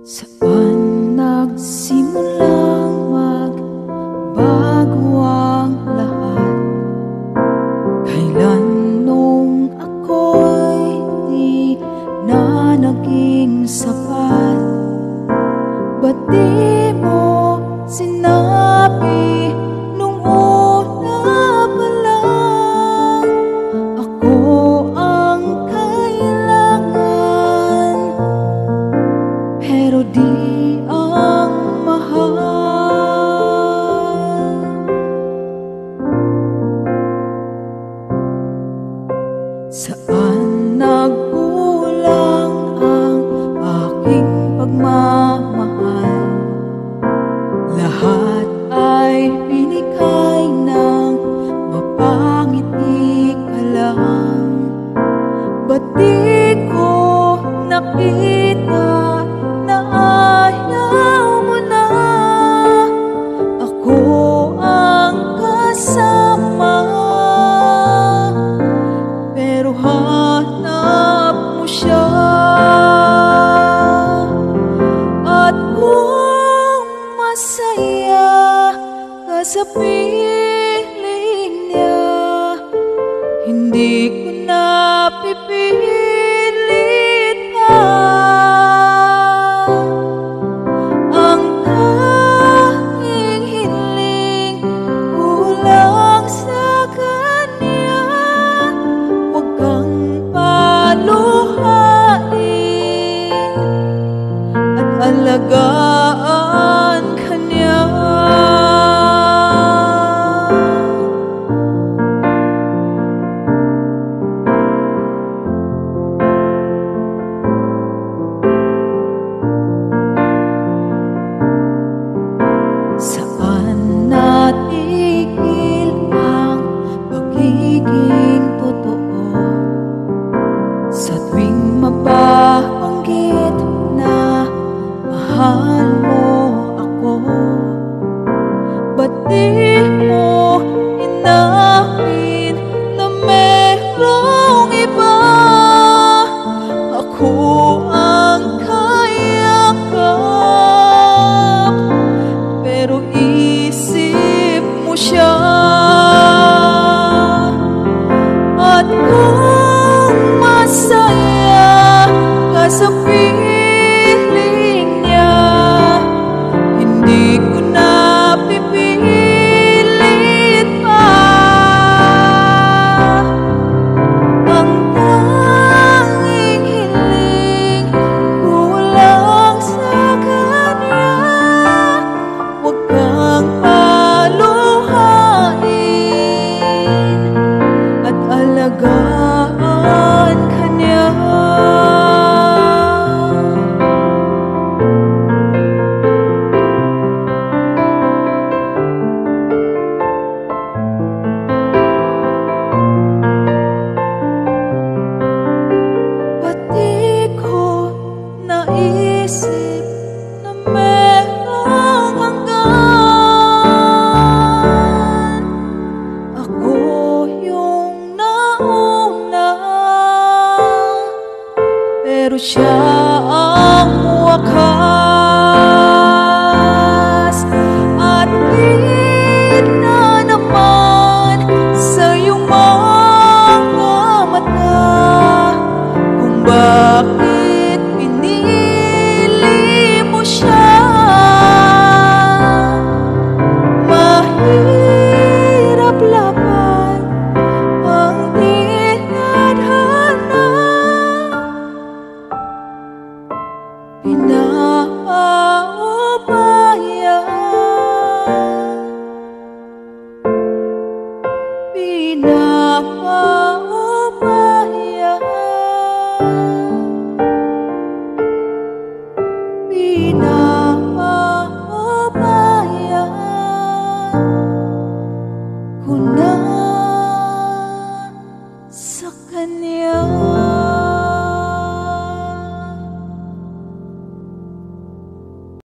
Saan nagsimulang magbago ang lahat? Kailan nung ako'y di na naging sapat? Ba't di mo sinabi nung una pa lang ako ang kailangan, pero di ang mahal? Saan nagkulang ang aking pagmamahal? Lahat ay binigay ng mapangiti ka lang. Ba't di ko nakita na ayaw mo na ako ang kasama? Pero hanap mo siya, at kung masaya ka sa piling niya, hindi ko na pipilit pa. Ang tanging hiling ko lang sa kanya, huwag kang paluhain at alagaan ka niya. Saan natigil ang pagiging totoo? Sa tuwing mababanggit na mahal mo ako, ba't di mo inamin na merong iba? Ako ang kayakap, pero isip mo siya. At kung masaya ka sa piling niya, hindi ko na pipilit pa. Ang tanging hiling ko lang sa kanya, huwag kang paluhain at alagaan ka niya. Ba't di ko naisip na merong hanggan? Ako yung nauna, pero siya ang wakas. At di na naman sa iyong mga mata kung bakit pinili mo siya. Mahirap laban ang tinadhana, pinapaubaya, pinapaubaya, pinapaubaya.